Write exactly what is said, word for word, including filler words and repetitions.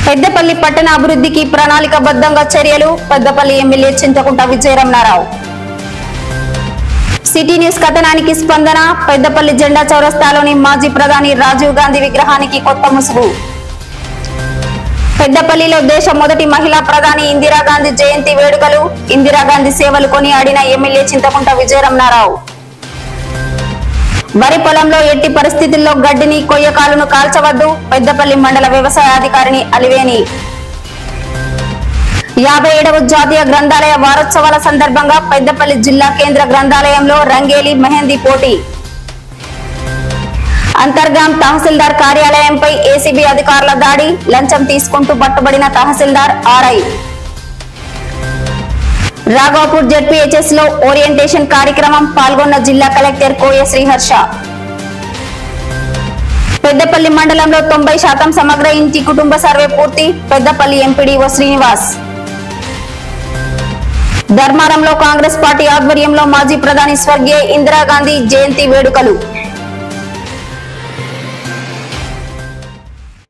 పెద్దపల్లి పట్టణ అభివృద్ధికి ప్రణాళికాబద్ధంగా చర్యలు Peddapalli MLA Chinthakunta Vijayaramanarao. City news కథనానికి స్పందన. పెద్దపల్లి జెండా చౌరస్తాలోని మాజీ ప్రధాని రాజీవ్ గాంధీ విగ్రహానికి కొత్త ముసుగు. పెద్దపల్లిలో దేశ మొదటి మహిళా ప్రధాని ఇందిరాగాంధీ జయంతి వేడుకలు. ఇందిరాగాంధీ సేవలు కొనియాడిన ఎమ్మెల్యే చింతకుంట విజయరమణారావు. వరి పొలంలో ఎట్టి పరిస్థితుల్లో గడ్డిని కొయ్యకాలును కాల్చవద్దు. పెద్దపల్లి మండల వ్యవసాయ అధికారిని అలివేని. యాభై ఏడవ జాతీయ గ్రంథాలయ వారోత్సవాల సందర్భంగా పెద్దపల్లి జిల్లా కేంద్ర గ్రంథాలయంలో రంగేలి మెహందీ పోటీ. అంతర్గాం తహసీల్దార్ కార్యాలయంపై ఏసీబీ అధికారుల దాడి. లంచం తీసుకుంటూ పట్టుబడిన తహసీల్దార్ ఆర్ఐ. రాఘవపూర్ జెడ్పీహెచ్ఎస్ లో ఓరియంటేషన్ కార్యక్రమం పాల్గొన్న జిల్లా కలెక్టర్ కోయ శ్రీహర్ష. పెద్దపల్లి మండలంలో తొంభై శాతం సమగ్ర ఇంటి కుటుంబ సర్వే పూర్తి. పెద్దపల్లి ఎంపీడీఓ శ్రీనివాస్. ధర్మారంలో కాంగ్రెస్ పార్టీ ఆధ్వర్యంలో మాజీ ప్రధాని స్వర్గీయ ఇందిరాగాంధీ జయంతి వేడుకలు.